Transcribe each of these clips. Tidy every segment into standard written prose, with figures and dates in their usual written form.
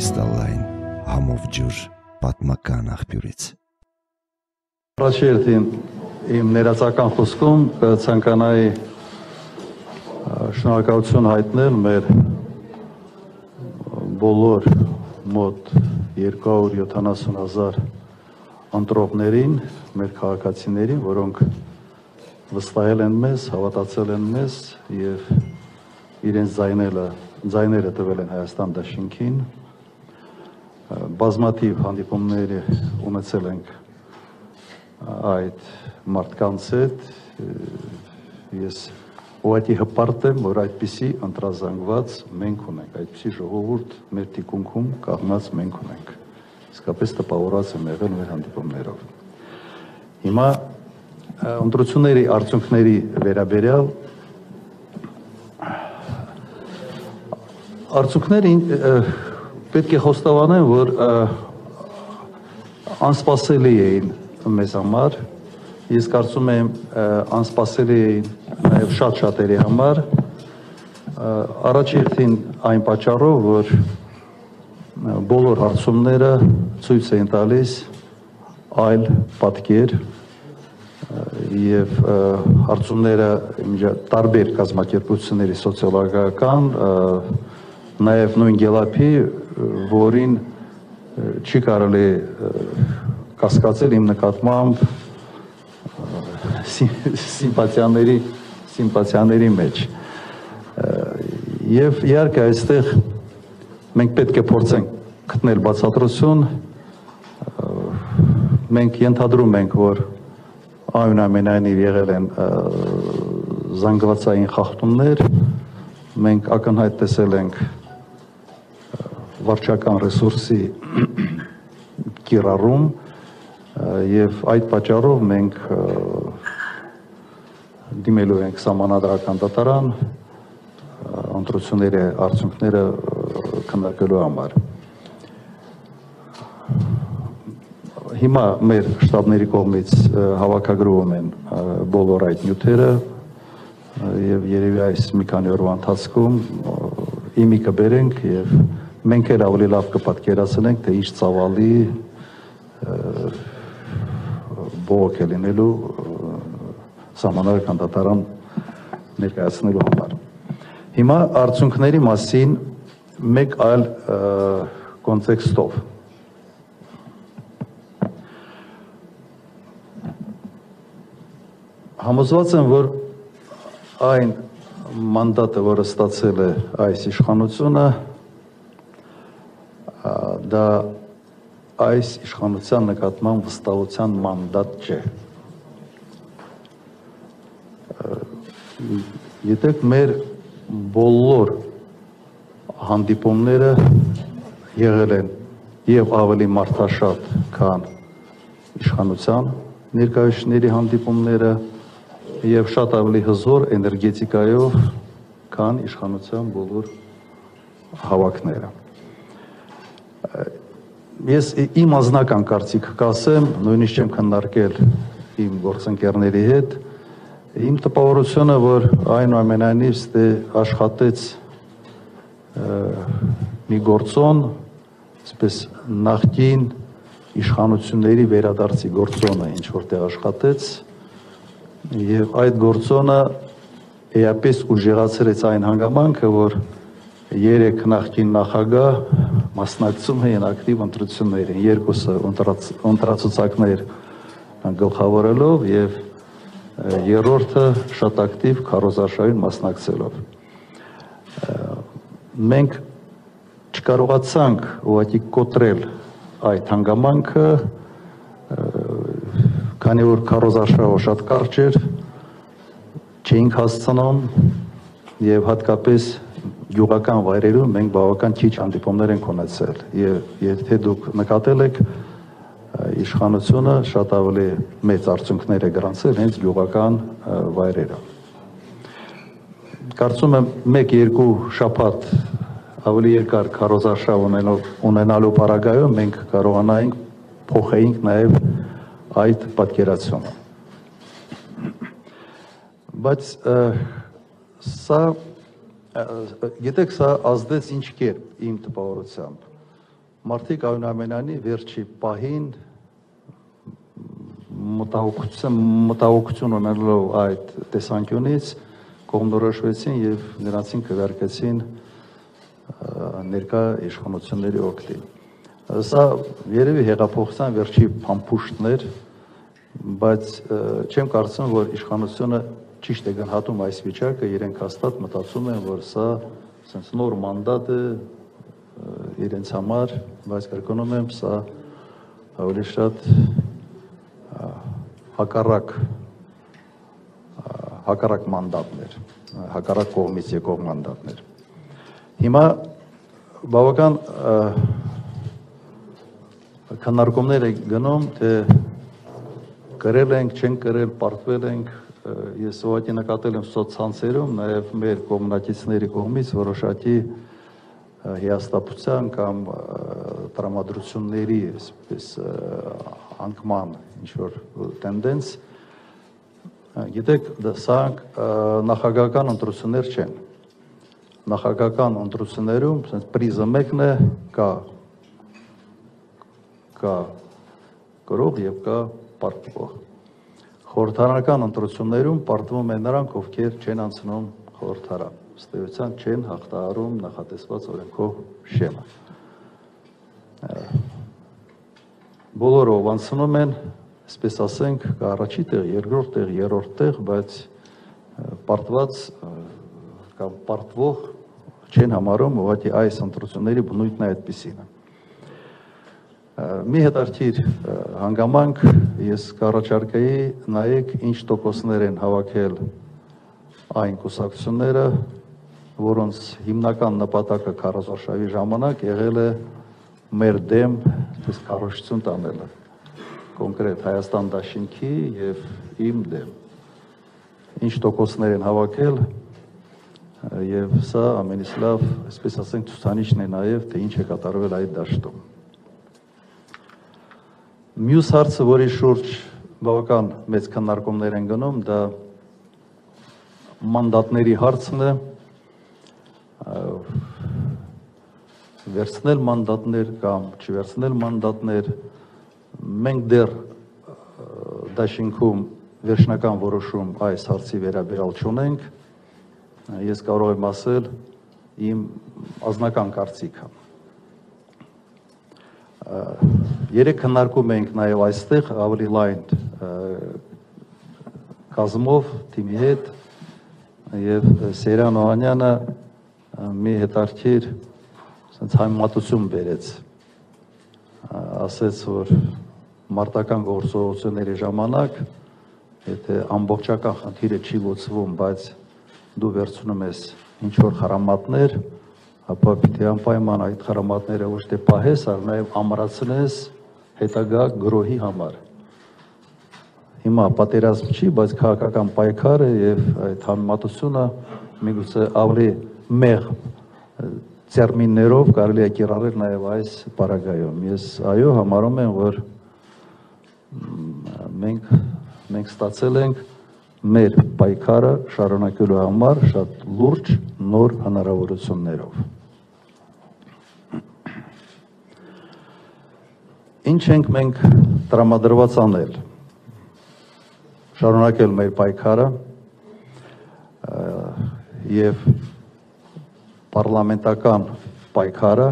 կրիստալային համով ջուր պատմական աղբյուրից։ Առաջերտին իմ ներածական խոսքում ցանկանայի շնորհակալություն հայտնել մեր բոլոր մոտ 270,000 ընտրողներին, մեր քաղաքացիներին, որոնք վստահել են մեզ, հավատացել են մեզ եւ իրենց ձայները տվել են Հայաստան դաշինքին։ Բազմաթիվ հանդիպումներ ունեցել ենք այդ մարդկանց հետ, ես ուղղակի հպարտ եմ, որ այդպիսի ընտրազանգված մենք ունենք, այդպիսի ժողովուրդ մեր թիկունքում կաղնած մենք ունենք, իսկապես տպավորած եմ եղել մեր հանդիպումներով։ Հիմա ընտրությունների արդյունքների վերաբերյալ արդյունքները պետք է խոստովանեմ, որ անսպասելի էին մեզ համար, ես կարծում եմ անսպասելի էին նաև շատ-շատերի համար, առաջերտին այն պատճառով, որ բոլոր հարցումները ցույց էին տալիս այլ պատկեր եւ հարցումները տարբեր կազմակերպությունների սոցիոլոգիական, նաև նույն գելափի, որին չի կարելի կասկածել իմ նկատմամբ սիմպաթիաների մեջ։ Եվ իհարկե այստեղ մենք պետք է փորձենք գտնել բացատրություն, մենք ենթադրում ենք, որ այնուամենայնիվ եղել են զանգվածային խախտումներ, մենք ակնհայտ տեսել ենք վարչական ռեսուրսի կիրառում եւ այդ պատճառով մենք դիմելու ենք սահմանադրական դատարան ընտրությունների արդյունքները քննարկելու համար։ Հիմա մեր շտաբների կողմից հավաքագրվում են բոլոր այդ նյութերը եւ երևի այս մի քանի օրվա ընթացքում իմի կբերենք եւ մենք էլ ավելի լավ կպատկերացնենք, թե ինչ ծավալի բողոք է լինելու սահմանադրական դատարան ներկայացնելու համար։ Հիմա արդյունքների մասին մեկ այլ կոնտեքստով։ Համոզված եմ, որ այն մանդատը, որը ստացել է այս իշխանությունը, դա այս իշխանության նկատմամբ վստահության մանդատ չէ։ Գիտեք, մեր բոլոր հանդիպումները եղել են եւ ավելի մարդաշատ, քան իշխանության ներկայացուցիչների հանդիպումները եւ շատ ավելի հզոր էներգետիկայով, քան իշխանության բոլոր հավաքները։ Ես իմ անձնական կարծիքը կասեմ, նույնիսկ չեմ քննարկել իմ գործընկերների հետ, իմ տպավորությունը, որ այնուամենայնիվ ստե աշխատեց մի գործոն, այսպես նախկին իշխանությունների վերադարձի գործոնը ինչ որտեղ աշխատեց, եւ այդ գործոնը էապես ուժեղացրեց այն հանգամանքը, որ 3 նախկին նախագահ մասնակցում էին ակտիվ ընտրություններին, երկուսը ընտրացուցակներ գլխավորելով եւ երրորդը շատ ակտիվ քարոզարշավին մասնակցելով։ Մենք չկարողացանք ուղղակի կոտրել այդ հանգամանքը, քանի որ քարոզարշավը շատ կարճ էր, չէինք հասցնում եւ հատկապես գյուղական վայրերում մենք բավական քիչ հանդիպումներ ենք ունեցել եւ եթե դուք նկատել եք իշխանությունը շատ ավելի մեծ արդյունքներ է գրանցել հենց գյուղական վայրերում։ Կարծում եմ 1-2 շաբաթ ավելի երկար քարոզարշավ ունենալու պարագայում մենք կարողանայինք փոխեինք նաեւ այդ պատկերացումը։ Բայց սա գիտեք, սա ազդեց ինչ կերպ իմ տպավորությամբ։ մարդիկ այնուամենայնիվ վերջի պահին մտահոգություն ունենալով այդ տեսանկյունից կողմնորոշվեցին եւ նրանցին քվեարկեցին ներկա իշխանությունների օգտին։ Սա երևի հեղափոխության վերջի փամփուշտներ, բայց չեմ կարծում, որ իշխանությունը ճիշտ է գնահատում այս վիճակը, իրենք հաստատ մտածում են, որ սա sense նոր մանդատ է իրենց համար, բայց կրկնում եմ, սա ավելի շատ հակառակ մանդատներ, հակառակ կողմից եկող մանդատներ։ Հիմա բավական քննարկումներ են գնում, թե կրել ենք, չենք կրել, պարտվել ենք, ես ուղղակի նկատել եմ սոցցանցերում, նաև մեր կողմնակիցների կողմից որոշակի հիասթափության կամ տրամադրությունների այսպես անկման ինչ-որ տենդենս, գիտեք, սա նախագահական ընտրություններ չեն։ Նախագահական ընտրություններում պրիզը մեկն է, կա գրող եւ կա պարտվող։ Խորհրդարանական ընտրություններում պարտվում են նրանք, ովքեր չեն անցնում խորհրդարան, ըստ էության չեն հաղթահարում նախատեսված օրենքով շեմը։ Բոլորը ով անցնում են, այսպես ասենք, առաջի տեղ, երկրորդ տեղ, երրորդ տեղ, բայց պարտված կամ պարտվող չեն համարում, ուղղակի այս ընտրությունների բնույթն է այդպիսին։ Մի հետաքրքիր հանգամանք ես կառաջարկեի նայեք ինչ տոկոսներ են հավաքել այն կուսակցությունները, որոնց հիմնական նպատակը քարոզարշավի ժամանակ եղել է մեր դեմ քարոզություն տանելը, կոնկրետ Հայաստան դաշինքի եւ իմ դեմ։ Ինչ տոկոսներ են հավաքել եւ սա ամենից լավ, այսպես ասենք, ցուցանիշն է նաեւ, թե ինչ է կատարվել այդ դաշտում։ Մյուս հարցը, որի շուրջ բավական մեծ քննարկումներ են գնում, դա մանդատների հարցն է, վերցնել մանդատներ կամ չվերցնել մանդատներ, մենք դեռ դաշինքում վերջնական որոշում այս հարցի վերաբերյալ չունենք, ես կարող եմ ասել իմ անձնական կարծիքը։ Երեք քննարկում ենք նաև այստեղ ավելի լայն կազմով թիմի հետ եւ Սերյան Օհանյանը մի հետաքրքիր համեմատություն բերեց, ասեց, որ մարտական գործողությունների ժամանակ, եթե ամբողջական խնդիրը չի լուծվում, բայց դու վերցնում ես ինչ-որ խրամատներ, ապա պիտի անպայման այդ խրամատները ոչ թե պահես, այլ նաև ամրացնես հետագա գրոհի համար։ Հիմա պատերազմ չի, բայց քաղաքական պայքար է եւ այդ համեմատությունը միգուցե ավելի մեղ տերմիններով կարելի է կիրառել նաև այս պարագայում։ Ես այո համարում եմ, որ մենք ստացել ենք մեր պայքարը շարունակելու համար շատ լուրջ նոր հնարավորություններով։ Ինչ ենք մենք տրամադրված անել։ Շարունակել մեր պայքարը եւ պարլամենտական պայքարը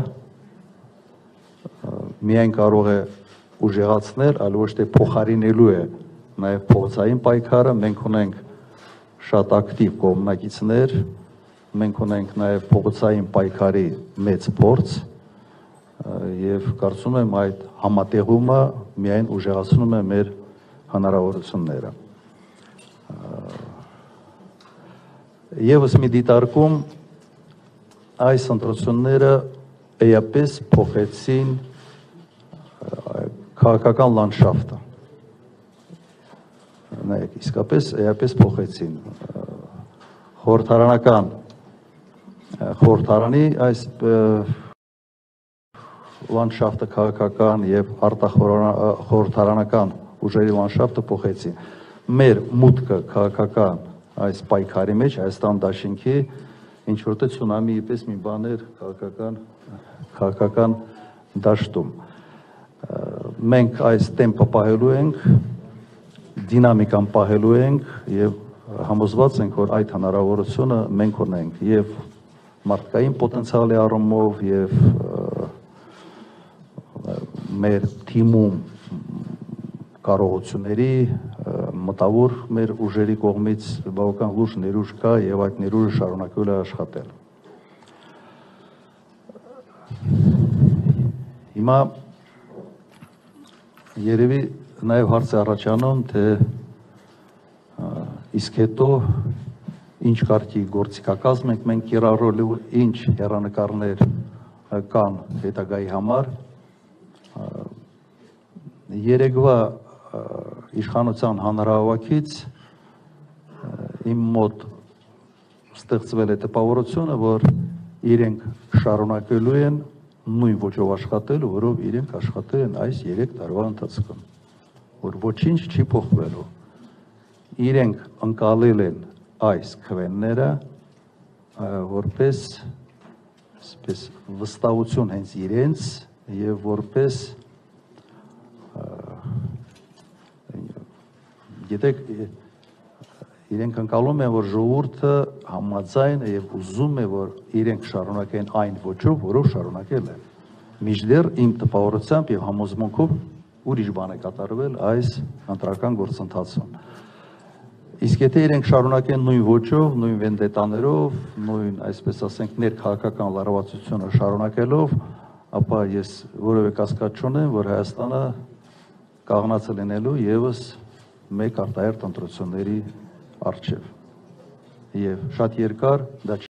միայն կարող է ուժեղացնել, այլ ոչ թե փոխարինելու է նաև փողոցային պայքարը, մենք ունենք շատ ակտիվ կողմնակիցներ, մենք ունենք նաև փողոցային պայքարի մեծ փորձ եւ կարծում եմ այդ համատեղումը միայն ուժեղացնում է մեր հնարավորությունները։ Եվս մի դիտարկում այս ընտրությունները էապես փոխեցին քաղաքական լանդշաֆտը։ Նայեք, իսկապես էապես փոխեցին խորհրդարանի այս լանդշաֆտը քաղաքական եւ արտախորհրդարանական ուժերի լանդշաֆտը փոխեցին։ Մեր մուտքը քաղաքական այս պայքարի մեջ Հայաստան դաշինքի ինչ որտեղ ցունամիի պես մի բան էր քաղաքական դաշտում։ Մենք այս տեմպը պահելու ենք, դինամիկան պահելու ենք եւ համոզված ենք, որ այդ հնարավորությունը մենք ունենք եւ մարդկային պոտենցիալի առումով եւ մեր թիմում կարողությունների մտավոր մեր ուժերի կողմից բավական լուրջ ներուժ կա եւ այդ ներուժը շարունակվել է աշխատել։ Հիմա երևի նաեւ հարց է առաջանում, թե իսկ հետո ինչ կարգի գործիքակազմ ենք մենք կիրառելու, ինչ հեռանկարներ կան հետագայի համար։ Երեկվա իշխանության հանրահավաքից իմ մոտ ստեղծվել է տպավորությունը, որ իրենք շարունակելու են նույն ոճով աշխատելու, որով իրենք աշխատել են այս 3 տարվա ընթացքում, որ ոչինչ չի փոխվելու։ Իրենք ընկալել են այս քվեները որպես վստահություն հենց իրենց եւ որպես գիտեք, իրենք ընկալում են, որ ժողովուրդը համաձայն է եւ ուզում է, որ իրենք շարունակեն այն ոճով, որով շարունակել են։ Մինչդեռ իմ տպավորությամբ եւ համոզմունքով ուրիշ բան է կատարվել այս ընտրական գործընթացում։ Իսկ եթե իրենք շարունակեն նույն ոճով, նույն վենդետաներով, նույն, այսպես ասենք, ներքաղաքական լարվածությունը շարունակելով, ապա ես որևէ կասկած չունեմ, որ Հայաստանը կաղնած է լինելու եւս մեկ արտահերթ ընտրությունների առջև։ Եվ շատ երկար դա